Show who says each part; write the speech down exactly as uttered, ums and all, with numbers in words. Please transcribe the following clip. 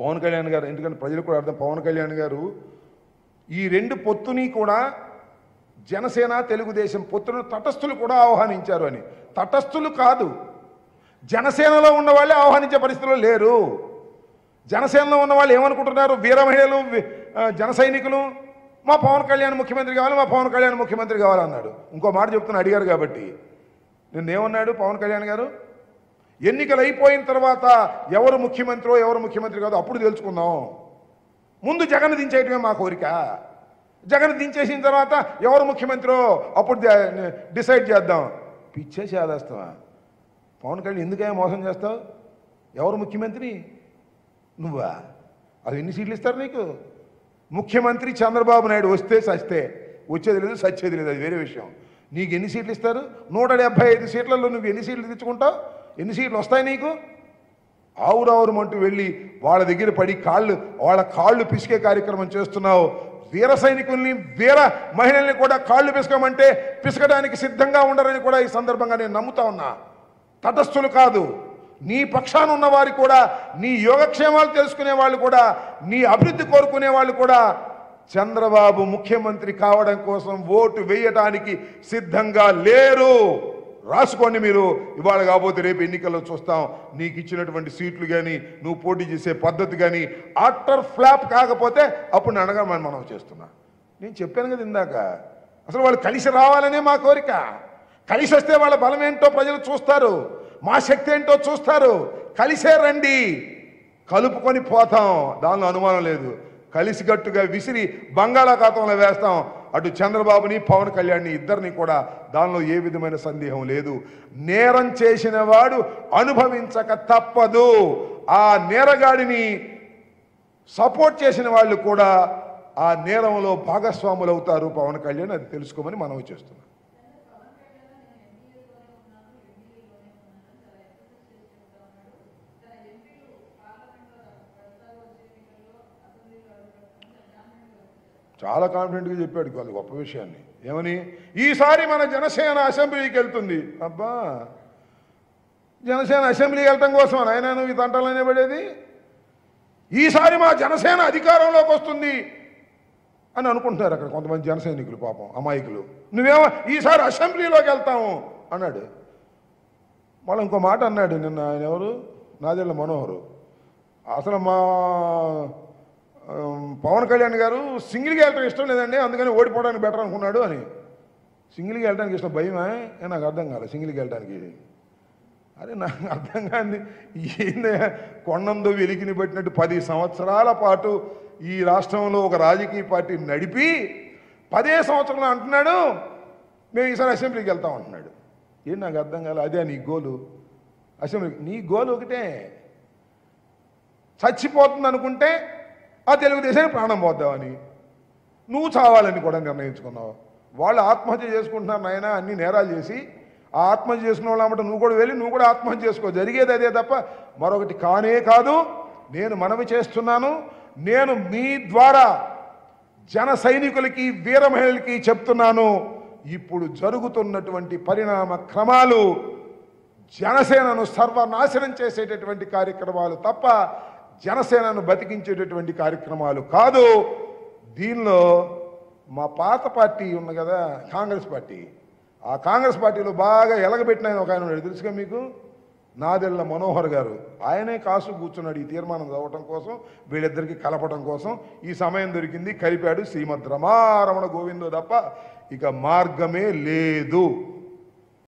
Speaker 1: పవన్ కళ్యాణ్ గారు, ఎందుకంటే ప్రజలకు కూడా అర్థం, పవన్ కళ్యాణ్ గారు ఈ రెండు పొత్తుని కూడా జనసేన తెలుగుదేశం పొత్తును తటస్థులు కూడా ఆహ్వానించారు అని. తటస్థులు కాదు, జనసేనలో ఉన్న వాళ్ళే ఆహ్వానించే పరిస్థితిలో లేరు. జనసేనలో ఉన్న వాళ్ళు ఏమనుకుంటున్నారు, వీర మహిళలు, జన సైనికులు మా పవన్ కళ్యాణ్ ముఖ్యమంత్రి కావాలి, మా పవన్ కళ్యాణ్ ముఖ్యమంత్రి కావాలన్నాడు. ఇంకో మాట చెప్తున్నా, అడిగారు కాబట్టి. నిన్నేమన్నాడు పవన్ కళ్యాణ్ గారు, ఎన్నికలు అయిపోయిన తర్వాత ఎవరు ముఖ్యమంత్రో ఎవరు ముఖ్యమంత్రి కాదో అప్పుడు తెలుసుకుందాం, ముందు జగన్ దించేయటమే మా కోరిక, జగన్ దించేసిన తర్వాత ఎవరు ముఖ్యమంత్రో అప్పుడు డిసైడ్ చేద్దాం. పిచ్చే చేదేస్తావా పవన్ కళ్యాణ్, ఎందుకైనా మోసం చేస్తావు? ఎవరు ముఖ్యమంత్రి? నువ్వా? అది ఎన్ని సీట్లు ఇస్తారు నీకు? ముఖ్యమంత్రి చంద్రబాబు నాయుడు వస్తే సస్తే, వచ్చేది లేదు సచ్చేది లేదు, అది వేరే విషయం. నీకు ఎన్ని సీట్లు ఇస్తారు? నూట డెబ్బై ఐదు సీట్లలో నువ్వు ఎన్ని సీట్లు తెచ్చుకుంటావు? ఎన్ని సీట్లు వస్తాయి నీకు? ఆవురావురమంటూ వెళ్ళి వాళ్ళ దగ్గర పడి కాళ్ళు వాళ్ళ కాళ్ళు పిసికే కార్యక్రమం చేస్తున్నావు. వీర సైనికుల్ని, వీర మహిళల్ని కూడా కాళ్ళు పిసకమంటే పిసకడానికి సిద్ధంగా ఉండరని కూడా ఈ సందర్భంగా నేను నమ్ముతా ఉన్నా. తటస్థులు కాదు, నీ పక్షాన ఉన్న వారు కూడా, నీ యోగక్షేమాలు తెలుసుకునే వాళ్ళు కూడా, నీ అభివృద్ధి కోరుకునే వాళ్ళు కూడా చంద్రబాబు ముఖ్యమంత్రి కావడం కోసం ఓటు వేయటానికి సిద్ధంగా లేరు. రాసుకోండి మీరు. ఇవాళ కాకపోతే రేపు ఎన్నికల్లో చూస్తాం. నీకు ఇచ్చినటువంటి సీట్లు కానీ, నువ్వు పోటీ చేసే పద్ధతి కానీ ఆటర్ ఫ్లాప్ కాకపోతే అప్పుడు నేను అడగమని మనం చేస్తున్నా. నేను చెప్పాను కదా ఇందాక, అసలు వాళ్ళు కలిసి రావాలనే మా కోరిక. కలిసి వస్తే వాళ్ళ బలం ఏంటో ప్రజలు చూస్తారు, మా శక్తి ఏంటో చూస్తారు. కలిసే రండి, కలుపుకొని పోతాం, దానిలో అనుమానం లేదు. కలిసిగట్టుగా విసిరి బంగాళాఖాతంలో వేస్తాం. అటు చంద్రబాబుని పవన్ కళ్యాణ్ని ఇద్దరిని కూడా, దానిలో ఏ విధమైన సందేహం లేదు. నేరం చేసిన వాడు అనుభవించక తప్పదు. ఆ నేరగాడిని సపోర్ట్ చేసిన వాళ్ళు కూడా ఆ నేరంలో భాగస్వాములు అవుతారు పవన్ కళ్యాణ్. అది తెలుసుకోమని మనవి చేస్తున్నాం. చాలా కాన్ఫిడెంట్గా చెప్పాడు వాళ్ళు గొప్ప విషయాన్ని. ఏమని? ఈసారి మన జనసేన అసెంబ్లీకి వెళ్తుంది. అబ్బా, జనసేన అసెంబ్లీకి వెళ్ళటం కోసం ఆయన నువ్వు ఈ తంటాలనే పడేది? ఈసారి మా జనసేన అధికారంలోకి వస్తుంది అని అనుకుంటున్నారు అక్కడ కొంతమంది జన సైనికులు, పాపం అమాయకులు. నువ్వేమో ఈసారి అసెంబ్లీలోకి వెళ్తాము అన్నాడు. మళ్ళీ ఇంకో మాట అన్నాడు నిన్న ఆయన, ఎవరు, నాదెళ్ల మనోహరు. అసలు మా పవన్ కళ్యాణ్ గారు సింగిల్గా వెళ్ళటం ఇష్టం లేదండి, అందుకని ఓడిపోవడానికి బెటర్ అనుకున్నాడు అని. సింగిల్గా వెళ్ళడానికి ఇష్టం, భయమే? నాకు అర్థం కాలేదు సింగిల్గా వెళ్ళడానికి. అరే నాకు అర్థం కాదు, ఏందే కొండందో వెలికిని పెట్టినట్టు పది సంవత్సరాల పాటు ఈ రాష్ట్రంలో ఒక రాజకీయ పార్టీ నడిపి పదే సంవత్సరంలో అంటున్నాడు మేము ఈసారి అసెంబ్లీకి వెళ్తాం అంటున్నాడు. ఏం నాకు అర్థం కాలేదు. అదే నీ గోలు? అసెంబ్లీ నీ గోలు ఒకటే, చచ్చిపోతుంది అనుకుంటే ఆ తెలుగుదేశానికి ప్రాణం పోద్దామని. నువ్వు చావాలని కూడా నిర్ణయించుకున్నావు. వాళ్ళు ఆత్మహత్య చేసుకుంటున్నారు నాయన, అన్ని నేరాలు చేసి. ఆ ఆత్మహత్య చేసుకున్న వాళ్ళు అన్నమాట నువ్వు కూడా వెళ్ళి నువ్వు కూడా ఆత్మహత్య చేసుకో. జరిగేది అదే తప్ప మరొకటి కానే కాదు. నేను మనవి చేస్తున్నాను, నేను మీ ద్వారా జన సైనికులకి, వీర మహిళలకి చెప్తున్నాను, ఇప్పుడు జరుగుతున్నటువంటి పరిణామ క్రమాలు జనసేనను సర్వనాశనం చేసేటటువంటి కార్యక్రమాలు తప్ప జనసేనను బతికించేటటువంటి కార్యక్రమాలు కాదు. దీనిలో మా పాత పార్టీ ఉంది కదా, కాంగ్రెస్ పార్టీ, ఆ కాంగ్రెస్ పార్టీలో బాగా ఎలగబెట్టిన ఆయన ఒక ఆయన ఉన్నాడు, తెలుసుగా మీకు, నాదెళ్ల మనోహర్ గారు. ఆయనే కాసు కూర్చున్నాడు ఈ తీర్మానం చదవటం కోసం, వీళ్ళిద్దరికి కలపటం కోసం. ఈ సమయం దొరికింది, కలిపాడు. శ్రీమద్ రమారమణ గోవిందో తప్ప ఇక మార్గమే లేదు.